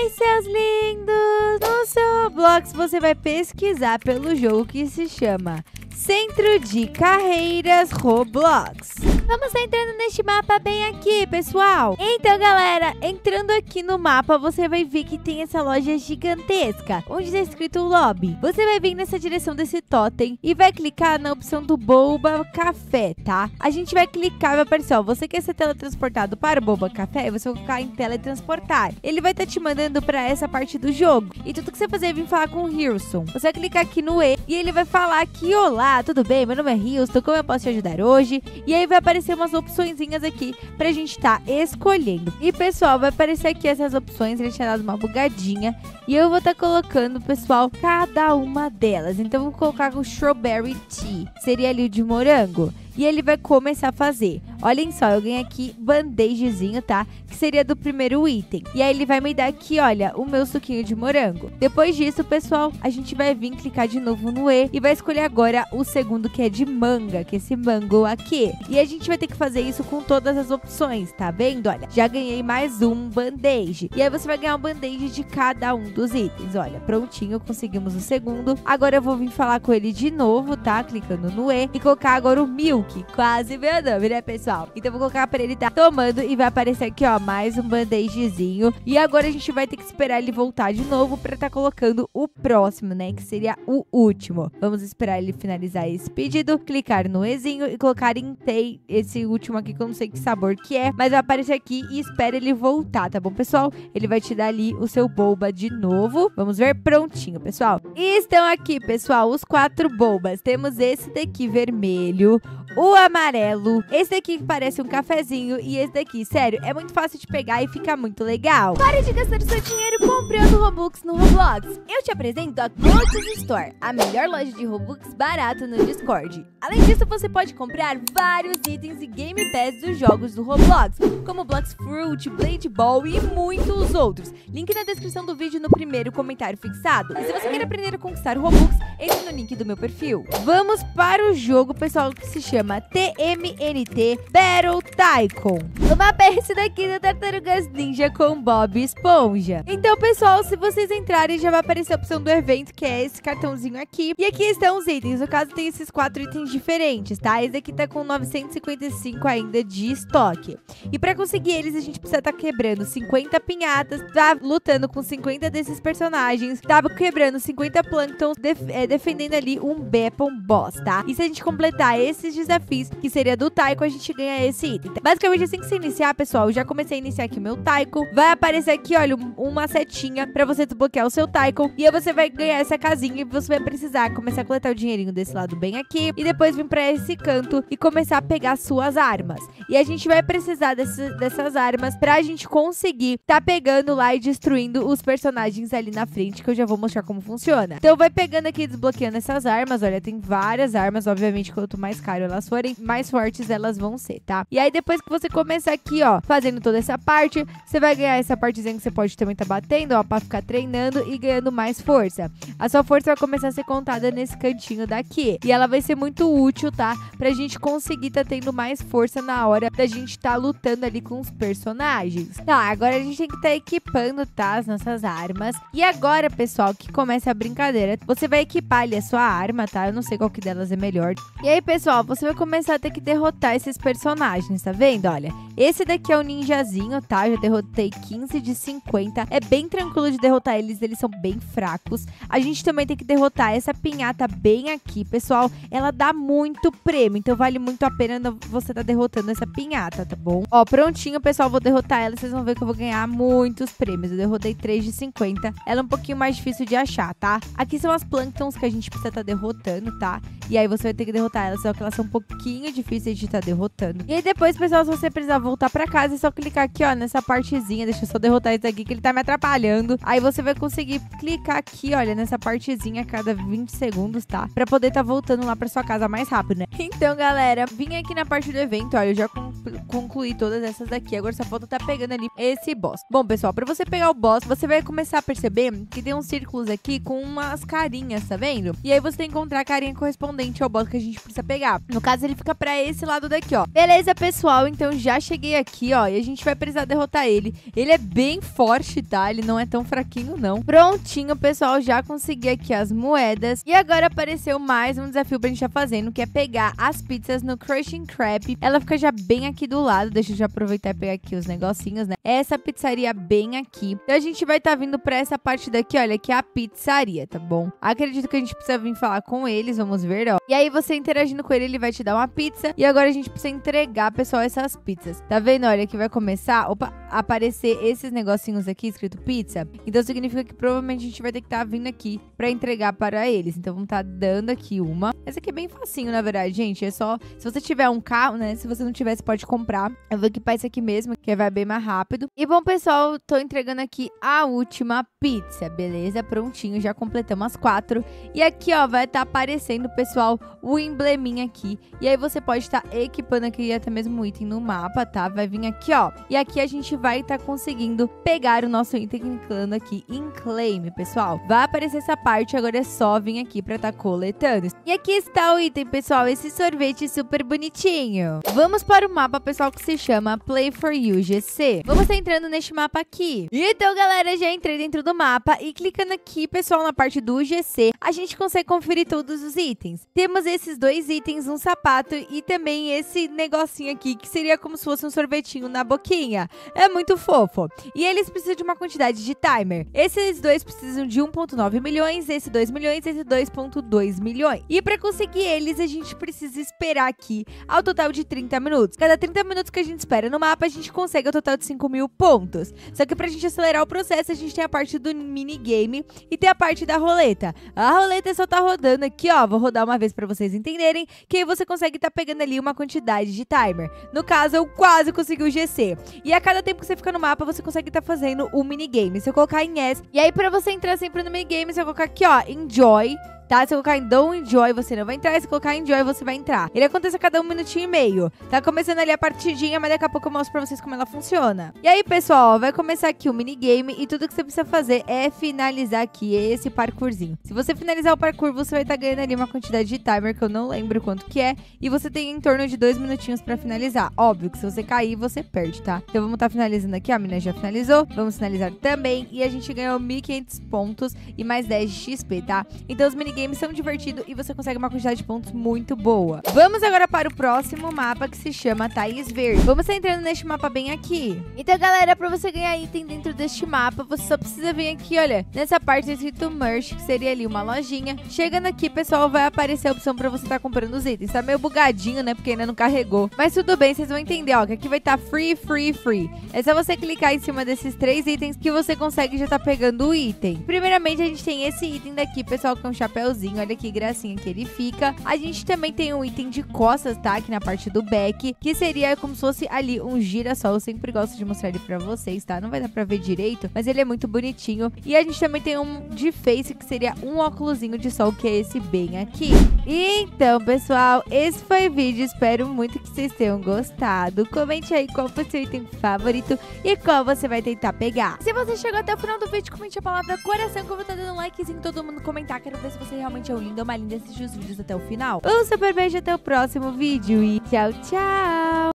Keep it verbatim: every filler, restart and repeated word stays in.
Oi, seus lindos! No seu Roblox você vai pesquisar pelo jogo que se chama Centro de Carreiras Roblox. Vamos estar entrando neste mapa bem aqui, pessoal. Então, galera, entrando aqui no mapa, você vai ver que tem essa loja gigantesca, onde está escrito lobby. Você vai vir nessa direção desse totem e vai clicar na opção do Boba Café, tá? A gente vai clicar e vai aparecer, ó, você quer ser teletransportado para o Boba Café? Você vai clicar em teletransportar. Ele vai estar te mandando para essa parte do jogo. E tudo que você fazer é vir falar com o Hilson. Você vai clicar aqui no E e ele vai falar que, olá, tudo bem? Meu nome é Hilson, como eu posso te ajudar hoje? E aí vai aparecer umas opçõezinhas aqui pra gente estar tá escolhendo. E, pessoal, vai aparecer aqui essas opções, ele tinha dado uma bugadinha. E eu vou estar tá colocando, pessoal, cada uma delas. Então, eu vou colocar o Strawberry Tea. Seria ali o de morango. E ele vai começar a fazer. Olhem só, eu ganhei aqui bandagezinho, tá? Que seria do primeiro item. E aí ele vai me dar aqui, olha, o meu suquinho de morango. Depois disso, pessoal, a gente vai vir clicar de novo no E. E vai escolher agora o segundo, que é de manga, que é esse mango aqui. E a gente vai ter que fazer isso com todas as opções, tá vendo? Olha, já ganhei mais um bandage. E aí você vai ganhar um bandage de cada um dos itens. Olha, prontinho, conseguimos o segundo. Agora eu vou vir falar com ele de novo, tá? Clicando no E. E colocar agora o milk. Quase meu nome, né, pessoal? Então eu vou colocar pra ele tá tomando e vai aparecer aqui, ó, mais um bandagezinho. E agora a gente vai ter que esperar ele voltar de novo pra tá colocando o próximo, né, que seria o último. Vamos esperar ele finalizar esse pedido, clicar no Ezinho e colocar em Tei, esse último aqui que eu não sei que sabor que é, mas vai aparecer aqui e espera ele voltar, tá bom, pessoal? Ele vai te dar ali o seu boba de novo. Vamos ver, prontinho, pessoal. E estão aqui, pessoal, os quatro bobas. Temos esse daqui vermelho, o amarelo, esse daqui que parece um cafezinho e esse daqui, sério, é muito fácil de pegar e fica muito legal. Pare de gastar o seu dinheiro comprando Robux no Roblox. Eu te apresento a Gold's Store, a melhor loja de Robux barato no Discord. Além disso, você pode comprar vários itens e Game Pass dos jogos do Roblox, como Blox Fruit, Blade Ball e muitos outros. Link na descrição do vídeo no primeiro comentário fixado. E se você quer aprender a conquistar Robux, entre no link do meu perfil. Vamos para o jogo, pessoal, que se chama T M N T Battle Tycoon. O mapa é esse daqui do Tartarugas Ninja com Bob Esponja. Então, pessoal, se vocês entrarem, já vai aparecer a opção do evento, que é esse cartãozinho aqui. E aqui estão os itens. No caso, tem esses quatro itens diferentes, tá? Esse aqui tá com novecentos e cinquenta e cinco ainda de estoque. E pra conseguir eles, a gente precisa tá quebrando cinquenta pinhatas, tá lutando com cinquenta desses personagens, tá quebrando cinquenta Planktons, def é, defendendo ali um Bepon Boss, tá? E se a gente completar esses desafios, que seria do Taiko, a gente ganha esse item. Basicamente, assim que você iniciar, pessoal, eu já comecei a iniciar aqui o meu Taiko. Vai aparecer aqui, olha, uma setinha pra você desbloquear o seu Taiko. E aí você vai ganhar essa casinha e você vai precisar começar a coletar o dinheirinho desse lado bem aqui. E depois vir pra esse canto e começar a pegar suas armas. E a gente vai precisar desse, dessas armas pra gente conseguir tá pegando lá e destruindo os personagens ali na frente, que eu já vou mostrar como funciona. Então vai pegando aqui e desbloqueando essas armas. Olha, tem várias armas, obviamente, quanto mais caro elas forem, mais fortes elas vão ser, tá? E aí depois que você começar aqui, ó, fazendo toda essa parte, você vai ganhar essa partezinha que você pode também tá batendo, ó, pra ficar treinando e ganhando mais força. A sua força vai começar a ser contada nesse cantinho daqui. E ela vai ser muito útil, tá? Pra gente conseguir tá tendo mais força na hora da gente tá lutando ali com os personagens. Tá, agora a gente tem que tá equipando, tá? As nossas armas. E agora, pessoal, que começa a brincadeira. Você vai equipar ali a sua arma, tá? Eu não sei qual que delas é melhor. E aí, pessoal, você vai começar a ter que derrotar esses personagens, tá vendo? Olha, esse daqui é o ninjazinho, tá? Eu já derrotei quinze de cinquenta. É bem tranquilo de derrotar eles, eles são bem fracos. A gente também tem que derrotar essa pinhata bem aqui, pessoal. Ela dá muito prêmio, então vale muito a pena você tá derrotando essa pinhata, tá bom? Ó, prontinho, pessoal, vou derrotar ela. Vocês vão ver que eu vou ganhar muitos prêmios. Eu derrotei três de cinquenta. Ela é um pouquinho mais difícil de achar, tá? Aqui são as Planktons que a gente precisa tá derrotando, tá? E aí você vai ter que derrotar elas, só que elas são um pouquinho difíceis de estar tá derrotando. E aí depois, pessoal, se você precisar voltar pra casa, é só clicar aqui, ó, nessa partezinha. Deixa eu só derrotar esse aqui, que ele tá me atrapalhando. Aí você vai conseguir clicar aqui, olha, nessa partezinha a cada vinte segundos, tá? Pra poder tá voltando lá pra sua casa mais rápido, né? Então, galera, vim aqui na parte do evento, olha, eu já concluí todas essas daqui. Agora só falta tá pegando ali esse boss. Bom, pessoal, pra você pegar o boss, você vai começar a perceber que tem uns círculos aqui com umas carinhas, tá vendo? E aí você tem que encontrar a carinha correspondente correspondente ao boss que a gente precisa pegar. No caso, ele fica pra esse lado daqui, ó. Beleza, pessoal? Então já cheguei aqui, ó, e a gente vai precisar derrotar ele. Ele é bem forte, tá? Ele não é tão fraquinho, não. Prontinho, pessoal, já consegui aqui as moedas. E agora apareceu mais um desafio pra gente estar fazendo, que é pegar as pizzas no Crushing Crab. Ela fica já bem aqui do lado. Deixa eu já aproveitar e pegar aqui os negocinhos, né? Essa pizzaria bem aqui. Então a gente vai estar vindo pra essa parte daqui, olha, que é a pizzaria, tá bom? Acredito que a gente precisa vir falar com eles, vamos ver, ó. E aí você interagindo com ele, ele vai te dar uma pizza. E agora a gente precisa entregar, pessoal, essas pizzas. Tá vendo? Olha, que vai começar, opa, a aparecer esses negocinhos aqui escrito pizza. Então significa que provavelmente a gente vai ter que estar vindo aqui pra entregar para eles. Então vamos estar dando aqui uma. Essa aqui é bem facinho, na verdade, gente. É só, se você tiver um carro, né? Se você não tiver, você pode comprar. Eu vou equipar esse aqui mesmo, que vai bem mais rápido. E bom, pessoal, tô entregando aqui a última pizza, beleza? Prontinho, já completamos as quatro. E aqui, ó, vai estar aparecendo, pessoal, o embleminha aqui. E aí você pode estar equipando aqui até mesmo o item no mapa, tá? Vai vir aqui, ó. E aqui a gente vai estar conseguindo pegar o nosso item clicando aqui em claim, pessoal. Vai aparecer essa parte, agora é só vir aqui pra estar coletando. E aqui está o item, pessoal, esse sorvete super bonitinho. Vamos para o mapa, pessoal, que se chama Play for You G C. Vamos estar entrando neste mapa aqui. Então, galera, já entrei dentro do mapa e clicando aqui, pessoal, na parte do G C, a gente consegue conferir todos os itens. Temos esses dois itens, um sapato e também esse negocinho aqui, que seria como se fosse um sorvetinho na boquinha. É muito fofo. E eles precisam de uma quantidade de timer. Esses dois precisam de um ponto nove milhões, esse dois milhões, esse dois ponto dois milhões. E para conseguir eles, a gente precisa esperar aqui ao total de trinta minutos. Cada trinta minutos que a gente espera no mapa, a gente consegue o total de cinco mil pontos. Só que pra gente acelerar o processo, a gente tem a parte do minigame e tem a parte da roleta. A roleta só tá rodando aqui, ó. Vou rodar uma vez pra vocês entenderem, que aí você consegue tá pegando ali uma quantidade de timer. No caso, eu quase consegui o G C. E a cada tempo que você fica no mapa, você consegue tá fazendo o minigame. Se eu colocar em yes, e aí pra você entrar sempre no minigame, se eu colocar aqui, ó, enjoy, tá? Se eu colocar em Don't Enjoy, você não vai entrar. E se eu colocar em Enjoy, você vai entrar. Ele acontece a cada um minutinho e meio. Tá começando ali a partidinha, mas daqui a pouco eu mostro pra vocês como ela funciona. E aí, pessoal, ó, vai começar aqui o minigame e tudo que você precisa fazer é finalizar aqui esse parkourzinho. Se você finalizar o parkour, você vai estar tá ganhando ali uma quantidade de timer, que eu não lembro quanto que é. E você tem em torno de dois minutinhos pra finalizar. Óbvio que se você cair, você perde, tá? Então vamos estar tá finalizando aqui. Ó, a menina já finalizou. Vamos finalizar também. E a gente ganhou mil e quinhentos pontos e mais dez de X P, tá? Então os minigames são divertido e você consegue uma quantidade de pontos muito boa. Vamos agora para o próximo mapa, que se chama Thaís Verde. Vamos estar entrando neste mapa bem aqui. Então, galera, para você ganhar item dentro deste mapa, você só precisa vir aqui, olha, nessa parte escrito Merch, que seria ali uma lojinha. Chegando aqui, pessoal, vai aparecer a opção para você estar comprando os itens. Tá meio bugadinho, né, porque ainda não carregou. Mas tudo bem, vocês vão entender, ó, que aqui vai estar free, free, free. É só você clicar em cima desses três itens que você consegue já estar pegando o item. Primeiramente, a gente tem esse item daqui, pessoal, que é um chapéuzinho, olha que gracinha que ele fica. A gente também tem um item de costas, tá? Aqui na parte do back, que seria como se fosse ali um girassol. Eu sempre gosto de mostrar ele pra vocês, tá? Não vai dar pra ver direito, mas ele é muito bonitinho. E a gente também tem um de face, que seria um óculosinho de sol, que é esse bem aqui. Então, pessoal, esse foi o vídeo. Espero muito que vocês tenham gostado. Comente aí qual foi o seu item favorito e qual você vai tentar pegar. Se você chegou até o final do vídeo, comente a palavra coração, que eu vou estar dando um likezinho, todo mundo comentar. Quero ver se você realmente é um lindo ou uma linda. Assistir os vídeos até o final. Um super beijo, até o próximo vídeo e tchau, tchau!